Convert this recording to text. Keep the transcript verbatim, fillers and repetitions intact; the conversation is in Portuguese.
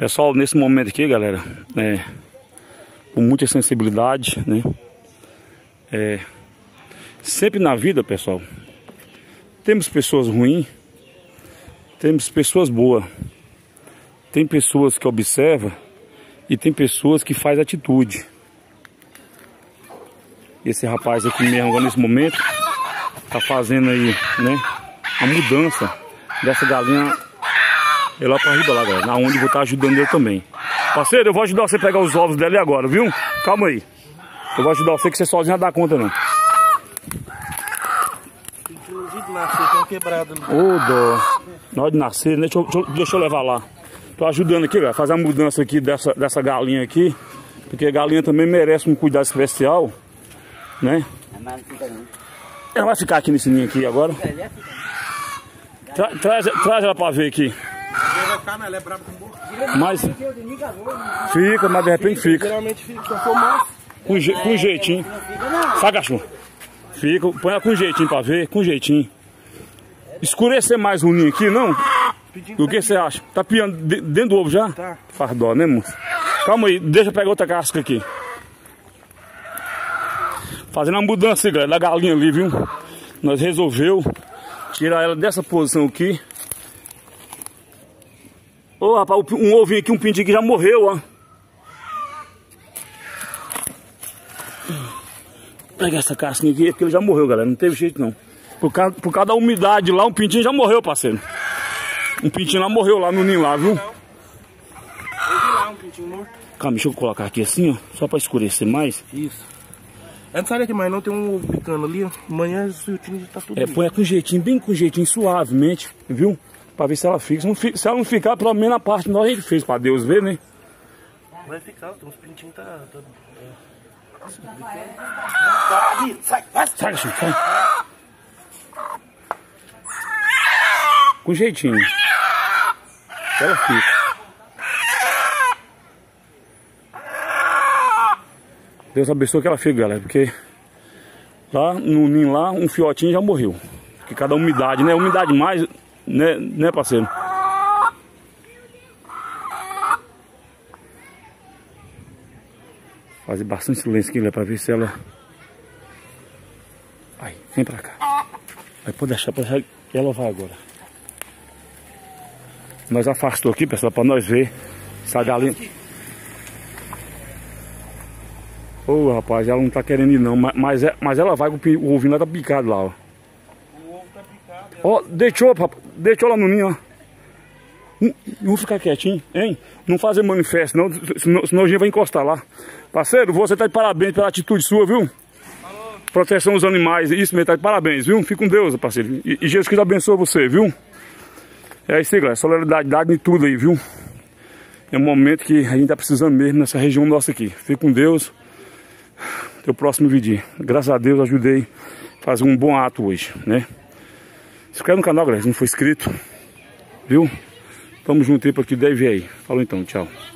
Pessoal, nesse momento aqui, galera, é, com muita sensibilidade, né? É, sempre na vida, pessoal, temos pessoas ruins, temos pessoas boas, tem pessoas que observam e tem pessoas que fazem atitude. Esse rapaz aqui mesmo, agora nesse momento, tá fazendo aí, né, a mudança dessa galinha é lá pra riba lá, galera, na onde eu vou estar ajudando ele também. Parceiro, eu vou ajudar você a pegar os ovos dela agora, viu? Calma aí. Eu vou ajudar você que você sozinho não dá conta, não. Ô, dó. Na hora de nascer, né? Deixa eu, deixa, eu, deixa eu levar lá. Tô ajudando aqui, galera, fazer a mudança aqui dessa, dessa galinha aqui. Porque a galinha também merece um cuidado especial, né? Ela vai ficar aqui nesse ninho aqui agora. Tra, traz, traz ela pra ver aqui. Mas fica, mas de repente fica. Geralmente fica com, je, com jeitinho. Sabe, cachorro? Fica, põe ela com jeitinho pra ver, com jeitinho. Escurecer mais o ninho aqui, não? O que você acha? Tá piando dentro do ovo já? Tá. Faz dó, né, moço? Calma aí, deixa eu pegar outra casca aqui. Fazendo a mudança, galera, da galinha ali, viu? Nós resolveu tirar ela dessa posição aqui. Ô, rapaz, um ovinho aqui, um pintinho que já morreu, ó. Pega essa casquinha aqui, porque ele já morreu, galera. Não teve jeito, não. Por causa, por causa da umidade lá, um pintinho já morreu, parceiro. Um pintinho lá morreu lá no ninho lá, viu? Calma, deixa eu colocar aqui assim, ó. Só pra escurecer mais. Isso. É, sabe aqui, mas não tem um ovo picando ali, ó. Amanhã o filtrinho já tá tudo. É, põe com jeitinho, bem com jeitinho, suavemente, viu? Pra ver se ela fica. Se, não fica, se ela não ficar, pelo menos a parte nós a gente fez pra Deus ver, né? Vai ficar, tem uns pintinhos tá. tá é. Sai, sai, sai. Com jeitinho. Ela fica. Deus abençoe que ela fique, galera, porque lá no ninho lá, um fiotinho já morreu. Porque cada umidade, né? Umidade mais, né, né, parceiro? Fazer bastante silêncio aqui, galera, pra ver se ela... Aí, vem pra cá. Aí pode deixar, pode deixar que ela vai agora. Nós afastou aqui, pessoal, pra nós ver essa galinha. Ô, oh, rapaz, ela não tá querendo ir não, mas, mas, é, mas ela vai com o ovinho lá tá picado lá, ó. O ovo tá picado. Ó, oh, deixou, papai, deixou lá no ninho, ó. Não, não ficar quietinho, hein? Não fazer manifesto, não, senão, senão a gente vai encostar lá. Parceiro, você tá de parabéns pela atitude sua, viu? Falou. Proteção aos animais, isso mesmo, tá de parabéns, viu? Fica com Deus, parceiro. E, e Jesus Cristo abençoe você, viu? É isso aí, galera, solidariedade em tudo aí, viu? É um momento que a gente tá precisando mesmo nessa região nossa aqui. Fica com Deus. Até o próximo vídeo. Graças a Deus ajudei a fazer um bom ato hoje, né? Se inscreve no canal, galera, se não for inscrito, viu? Tamo junto aí para que deve aí. Falou então, tchau.